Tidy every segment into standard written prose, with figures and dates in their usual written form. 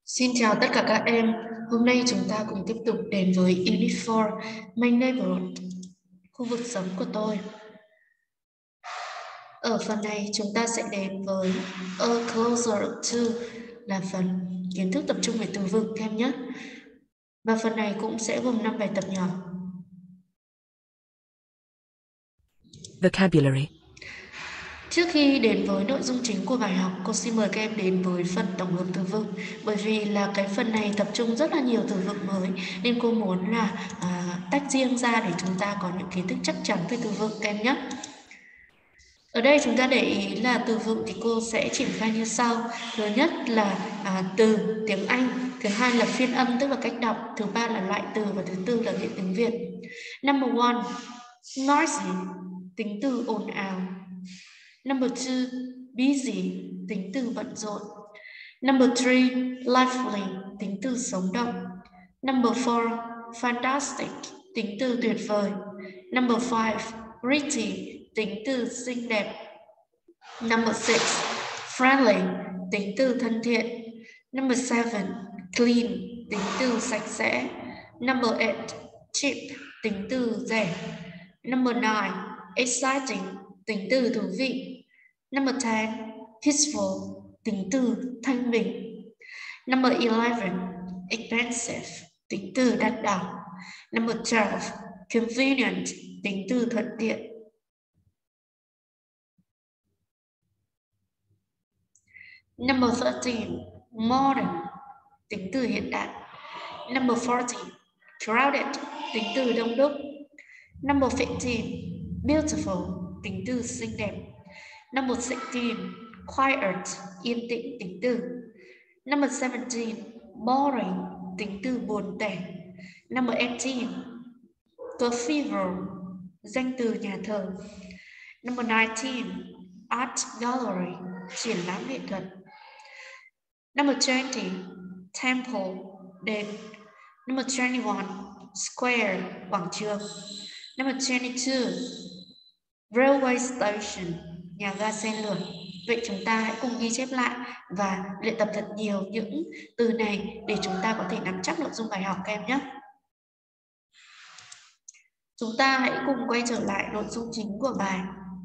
Xin chào tất cả các em. Hôm nay chúng ta cùng tiếp tục đến với Unit 4, My Neighborhood, khu vực sống của tôi. Ở phần này chúng ta sẽ đến với A Closer To, là phần kiến thức tập trung về từ vựng các em nhé. Và phần này cũng sẽ gồm 5 bài tập nhỏ. Vocabulary. Trước khi đến với nội dung chính của bài học, cô xin mời các em đến với phần tổng hợp từ vựng. Bởi vì là cái phần này tập trung rất là nhiều từ vựng mới, nên cô muốn là tách riêng ra để chúng ta có những kiến thức chắc chắn về từ vựng các em nhé. Ở đây chúng ta để ý là từ vựng thì cô sẽ triển khai như sau. Thứ nhất là từ tiếng Anh, thứ hai là phiên âm tức là cách đọc, thứ ba là loại từ và thứ tư là hiện tiếng Việt. Number one, noisy, tính từ ồn ào. Number two, busy, tính từ bận rộn. Number three, lively, tính từ sống động. Number four, fantastic, tính từ tuyệt vời. Number five, pretty, tính từ xinh đẹp. Number six, friendly, tính từ thân thiện. Number seven, clean, tính từ sạch sẽ. Number eight, cheap, tính từ rẻ. Number nine, exciting, tính từ thú vị. Number 10, peaceful, tính từ thanh bình. Number 11, expensive, tính từ đắt đỏ. Number 12, convenient, tính từ thuận tiện. Number 13, modern, tính từ hiện đại. Number 14, crowded, tính từ đông đúc. Number 15, beautiful, tính từ xinh đẹp. Number 16, quiet, yên tĩnh, tính từ. Number 17, boring, tính từ buồn tẻ. Number 18, cathedral, danh từ nhà thờ. Number 19, art gallery, triển lãm nghệ thuật. Number 20, temple, đền. Number 21, square, quảng trường. Number 22, railway station, nhà ga xe lửa. Vậy chúng ta hãy cùng ghi chép lại và luyện tập thật nhiều những từ này để chúng ta có thể nắm chắc nội dung bài học các em nhé. Chúng ta hãy cùng quay trở lại nội dung chính của bài.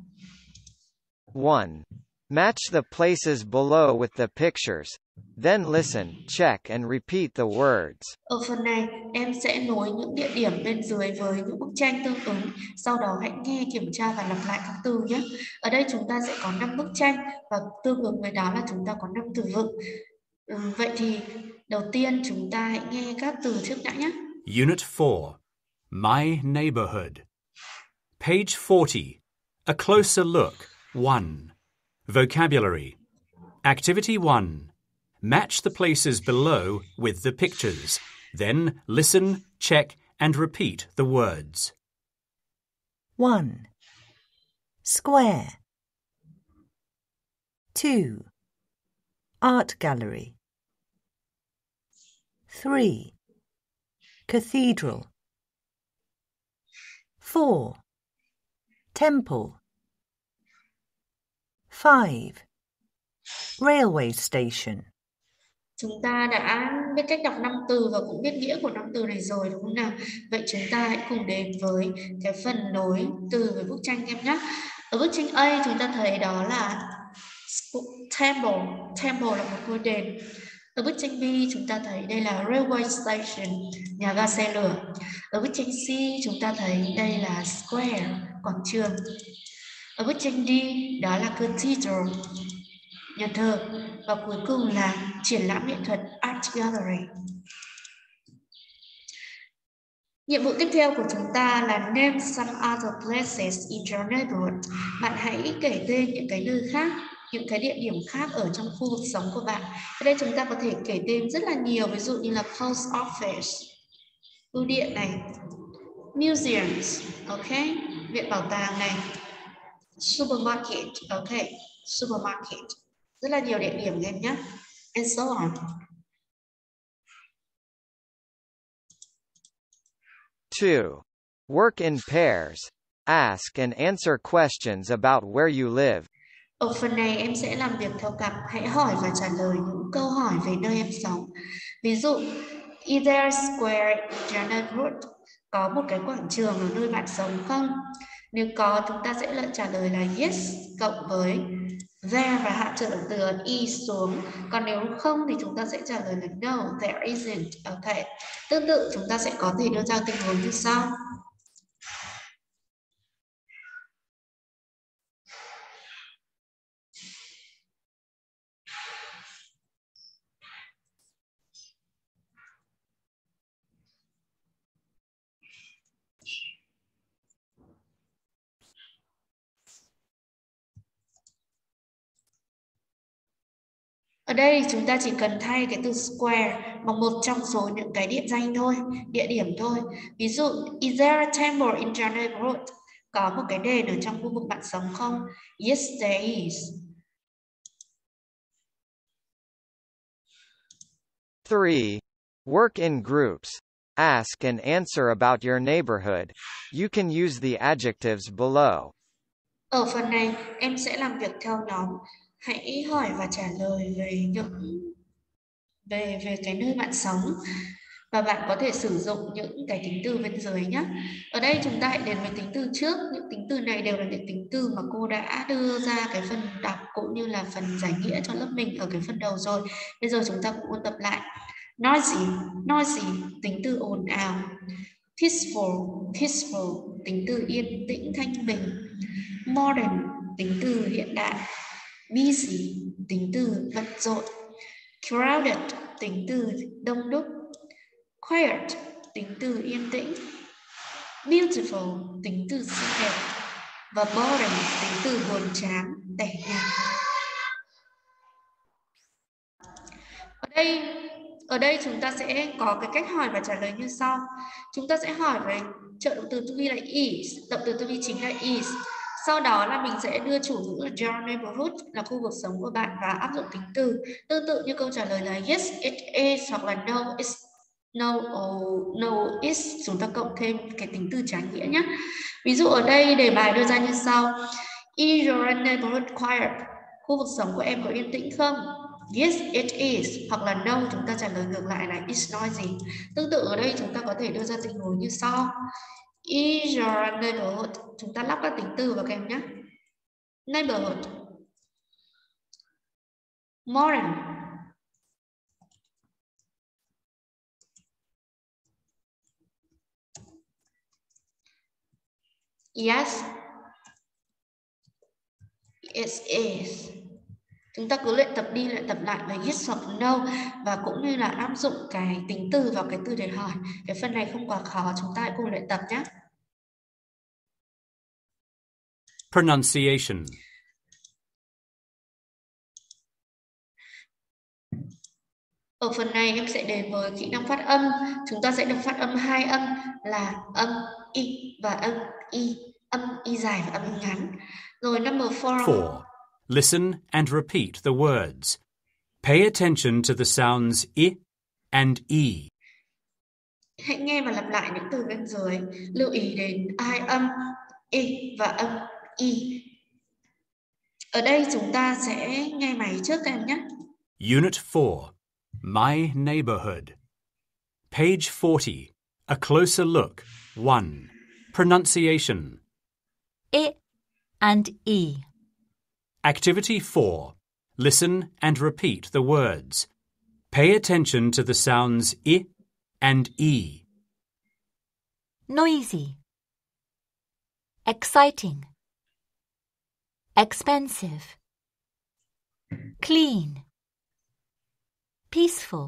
1. Match the places below with the pictures. Then listen, check and repeat the words. Ở phần này, em sẽ nối những địa điểm bên dưới với những bức tranh tương ứng, sau đó hãy nghe, kiểm tra và lặp lại các từ nhé. Ở đây chúng ta sẽ có 5 bức tranh và tương ứng với đó là chúng ta có 5 từ vựng. Vậy thì đầu tiên chúng ta hãy nghe các từ trước đã nhé. Unit 4, My Neighborhood. Page 40, A Closer Look, 1. Vocabulary. Activity 1. Match the places below with the pictures. Then listen, check, and repeat the words. 1. Square. 2. Art gallery. 3. Cathedral. 4. Temple. 5. Railway station. Chúng ta đã biết cách đọc 5 từ và cũng biết nghĩa của 5 từ này rồi đúng không nào? Vậy chúng ta hãy cùng đến với cái phần nối từ với bức tranh em nhé. Ở bức tranh A chúng ta thấy đó là temple, temple là một ngôi đền. Ở bức tranh B chúng ta thấy đây là railway station, nhà ga xe lửa. Ở bức tranh C chúng ta thấy đây là square, quảng trường. Ở bức tranh D đó là cathedral, nhà thờ, và cuối cùng là triển lãm nghệ thuật Art Gallery. Nhiệm vụ tiếp theo của chúng ta là name some other places in your neighborhood. Bạn hãy kể tên những cái nơi khác, những cái địa điểm khác ở trong khu vực sống của bạn. Ở đây chúng ta có thể kể tên rất là nhiều, ví dụ như là post office, bưu điện này, museums, ok, viện bảo tàng này, supermarket, ok, supermarket. Rất là nhiều địa điểm em nhé. And so on. 2. Work in pairs. Ask and answer questions about where you live. Ở phần này em sẽ làm việc theo cặp, hãy hỏi và trả lời những câu hỏi về nơi em sống. Ví dụ, is there a square in your neighborhood? Có một cái quảng trường ở nơi bạn sống không? Nếu có, chúng ta sẽ lại trả lời là yes cộng với there và hạ trở từ e xuống. Còn nếu không thì chúng ta sẽ trả lời là no, there isn't. Ok. Tương tự chúng ta sẽ có thể đưa ra tình huống như sau. Ở đây chúng ta chỉ cần thay cái từ square bằng một trong số những cái địa danh thôi, địa điểm thôi. Ví dụ, is there a temple in your neighborhood? Có một cái đền ở trong khu vực bạn sống không? Yes, there is. 3. Work in groups. Ask and answer about your neighborhood. You can use the adjectives below. Ở phần này, em sẽ làm việc theo nhóm. Hãy hỏi và trả lời về cái nơi bạn sống. Và bạn có thể sử dụng những cái tính từ bên dưới nhé. Ở đây chúng ta hãy đến với tính từ trước. Những tính từ này đều là những tính từ mà cô đã đưa ra cái phần đọc cũng như là phần giải nghĩa cho lớp mình ở cái phần đầu rồi. Bây giờ chúng ta cũng ôn tập lại. Noisy, tính từ ồn ào. Peaceful, tính từ yên tĩnh thanh bình. Modern, tính từ hiện đại. Busy, tính từ bận rộn. Crowded, tính từ đông đúc. Quiet, tính từ yên tĩnh. Beautiful, tính từ xinh đẹp. Và boring, tính từ buồn chán, tẻ nhạt. Ở đây chúng ta sẽ có cái cách hỏi và trả lời như sau. Chúng ta sẽ hỏi với trợ động từ to be là is, động từ to be chính là is. Sau đó là mình sẽ đưa chủ ngữ là your neighborhood là khu vực sống của bạn và áp dụng tính từ. Tương tự như câu trả lời là yes, it is hoặc là no, it's no, is. Chúng ta cộng thêm cái tính từ trái nghĩa nhé. Ví dụ ở đây đề bài đưa ra như sau. Is your neighborhood quiet? Khu vực sống của em có yên tĩnh không? Yes, it is. Hoặc là no, chúng ta trả lời ngược lại là it's noisy. Tương tự ở đây chúng ta có thể đưa ra tình huống như sau. Is your neighborhood? Chúng ta lắp các tính từ vào các em nhé. Neighborhood. Modern. Yes, it is. Chúng ta cứ luyện tập đi luyện tập lại với yes hoặc no và cũng như là áp dụng cái tính từ vào cái từ để hỏi. Cái phần này không quá khó, chúng ta hãy cùng luyện tập nhé. Pronunciation. Ở phần này em sẽ đến với kỹ năng phát âm. Chúng ta sẽ được phát âm hai âm là âm y và âm y dài và âm y ngắn. Rồi number 4. 4. Listen and repeat the words. Pay attention to the sounds I and E. Hãy nghe và lặp lại những từ bên dưới. Lưu ý đến hai âm y và âm y. Ở đây chúng ta sẽ nghe máy trước các em nhé. Unit 4. My neighborhood. Page 40. A closer look. 1. Pronunciation. I and E. Activity 4. Listen and repeat the words. Pay attention to the sounds I and E. Noisy. Exciting. Expensive. Clean. Peaceful.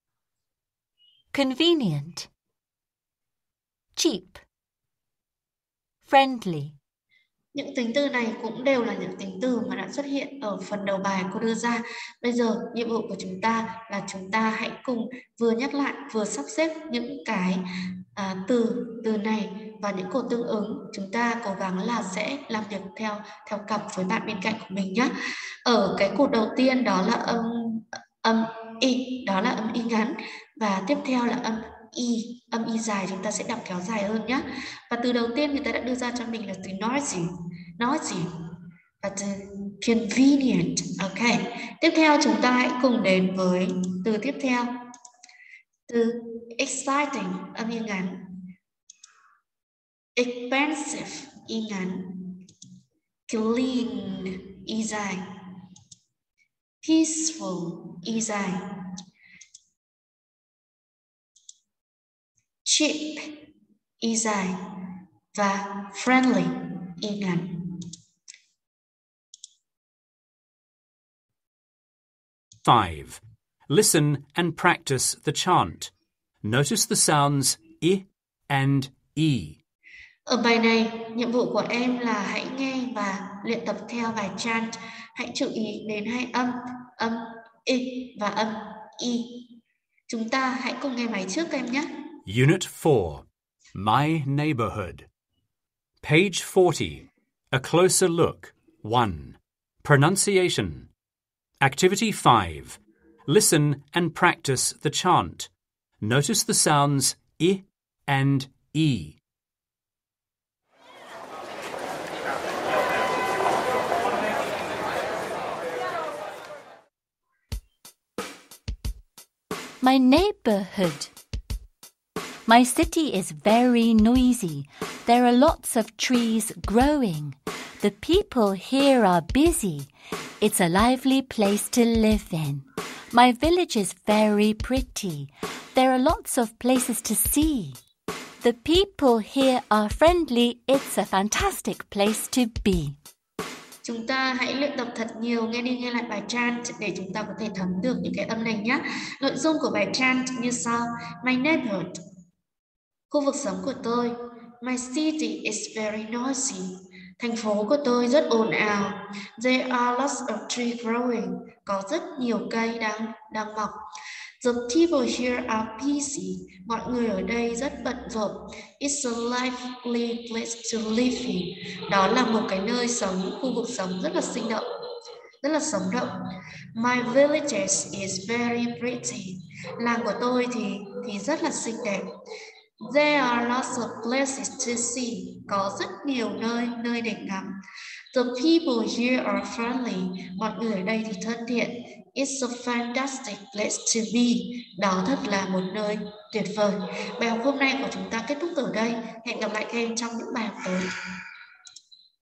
Convenient. Cheap. Friendly. Những tính từ này cũng đều là những tính từ mà đã xuất hiện ở phần đầu bài cô đưa ra. Bây giờ nhiệm vụ của chúng ta là chúng ta hãy cùng vừa nhắc lại vừa sắp xếp những cái từ này và những cột tương ứng. Chúng ta cố gắng là sẽ làm việc theo cặp với bạn bên cạnh của mình nhé. Ở cái cột đầu tiên đó là âm y, đó là âm y ngắn, và tiếp theo là âm y dài, chúng ta sẽ đọc kéo dài hơn nhé. Và từ đầu tiên người ta đã đưa ra cho mình là từ noisy. Và Convenient. Ok. Tiếp theo chúng ta hãy cùng đến với từ tiếp theo. Từ exciting, âm y ngắn. Expensive, y ngắn. Clean, y dài. Peaceful, y dài. Cheap, y dài. Và friendly, y ngắn. Five. Listen and practice the chant. Notice the sounds I and E. Ở bài này, nhiệm vụ của em là hãy nghe và luyện tập theo bài chant. Hãy chú ý đến hai âm I và âm I. Chúng ta hãy cùng nghe bài trước các em nhé. Unit 4. My Neighborhood. Page 40. A Closer Look. 1. Pronunciation. Activity 5. Listen and practice the chant. Notice the sounds I and E. My neighborhood. My city is very noisy. There are lots of trees growing. The people here are busy. It's a lively place to live in. My village is very pretty. There are lots of places to see. The people here are friendly. It's a fantastic place to be. Chúng ta hãy luyện tập thật nhiều, nghe đi nghe lại bài chant để chúng ta có thể thấm được những cái âm này nhé. Nội dung của bài chant như sau. My neighborhood. Khu vực sống của tôi. My city is very noisy. Thành phố của tôi rất ồn ào. There are lots of trees growing. Có rất nhiều cây đang mọc. The people here are busy. Mọi người ở đây rất bận rộn. It's a lively place to live in. Đó là một cái nơi sống, khu vực sống rất là sinh động, rất là sống động. My village is very pretty. Làng của tôi thì rất là xinh đẹp. There are lots of places to see. Có rất nhiều nơi để ngắm. The people here are friendly. Mọi người ở đây thì thân thiện. It's a fantastic place to be. Đó thật là một nơi tuyệt vời. Bài học hôm nay của chúng ta kết thúc ở đây. Hẹn gặp lại các em trong những bài học tới.